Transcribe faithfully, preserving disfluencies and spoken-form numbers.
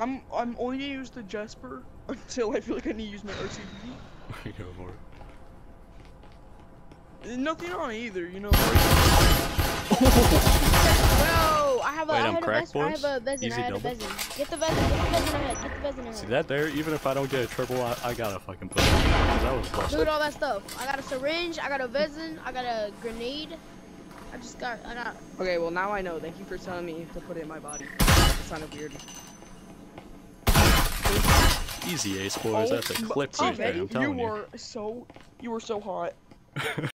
I'm I'm only gonna use the Jesper until I feel like I need to use my R C B. Go for it. Nothing on either, you know. Bro, I have a, Wait, I I'm had a crack vest, I have a points? Vezin, Easy I had a double? Vezin. Get the Vezin, get the Vezin ahead, get the Vezin ahead. See that there? Even if I don't get a triple, I, I gotta fucking put it. Cause that was busted. Dude, all that stuff. I got a syringe, I got a Vezin, I got a grenade. I just got, I got. Okay, well now I know. Thank you for telling me to put it in my body. It sounded weird. Easy ace, boys. That's a clip right there, I'm telling you you. were so, you were so hot.